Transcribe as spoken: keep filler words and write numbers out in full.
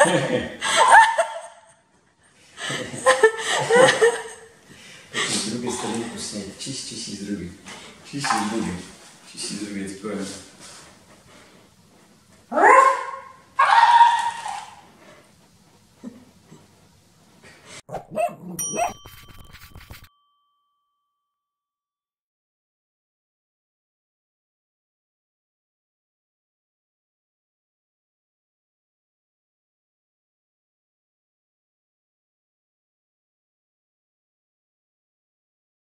Z drugiej strony puszczenie. Ciś, ciś i z drugiej. Ciś i z drugiej. Ciś i z drugiej, jest pełen.